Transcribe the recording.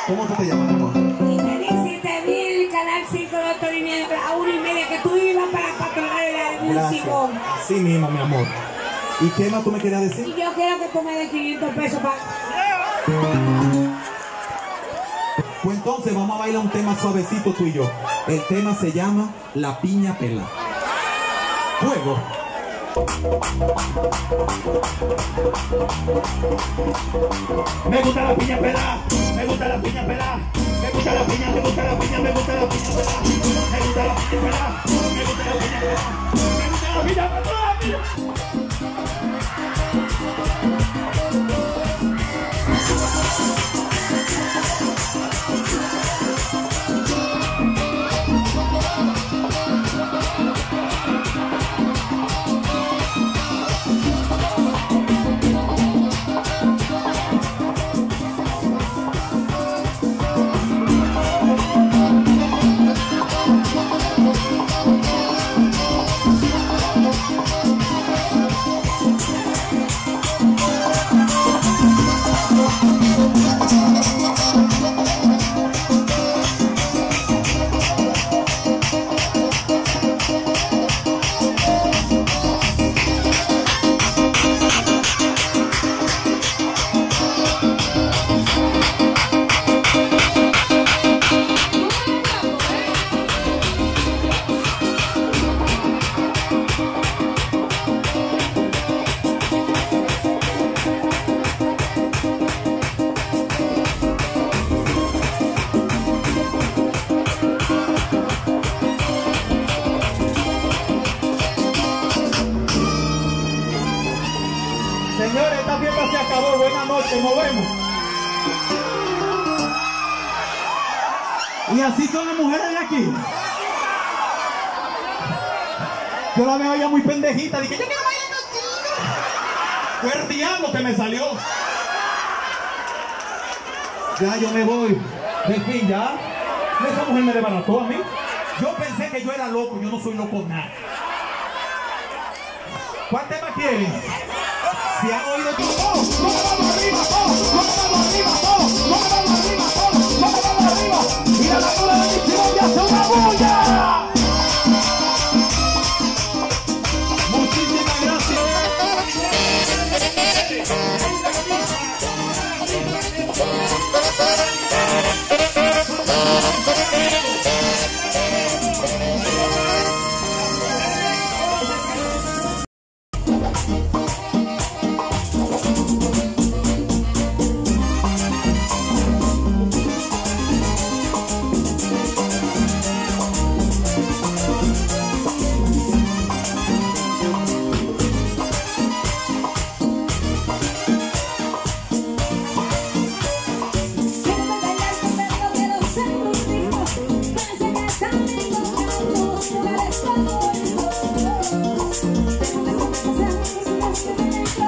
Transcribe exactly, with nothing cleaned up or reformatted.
¿Cómo tú te llamas, amor? Y me dice, te vi en el canal cinco de otro línea a una y media que tú ibas para patronar el músico. Así mismo, mi amor. ¿Y qué más tú me querías decir? Y yo quiero que tú me des quinientos pesos para... Pues entonces vamos a bailar un tema suavecito tú y yo. El tema se llama La Piña Pela. Fuego. Me gusta la piña pelada, me gusta la piña pelada, me gusta la piña, me gusta la piña, me gusta la piña pelada, me gusta la piña pelada, me gusta la piña pelada, me gusta la piña pelada. Señores, esta fiesta se acabó. Buenas noches, nos vemos. Y así son las mujeres de aquí. Yo la veo ella muy pendejita. Dije, yo quiero bailar contigo. Fue el diablo que me salió. Ya yo me voy. De fin, ya. Esa mujer me desbarató a mí. Yo pensé que yo era loco. Yo no soy loco nada. ¿Cuál tema quieren? Si han oído tú, ¡oh! ¡No me vamos arriba! ¡Oh! ¡No me vamos arriba! ¡Oh! ¡No me vamos arriba! ¡Oh! ¡No me vamos arriba! ¡Mira la cola de bendición y hace una bulla! Muchísimas gracias. Quiero bailar con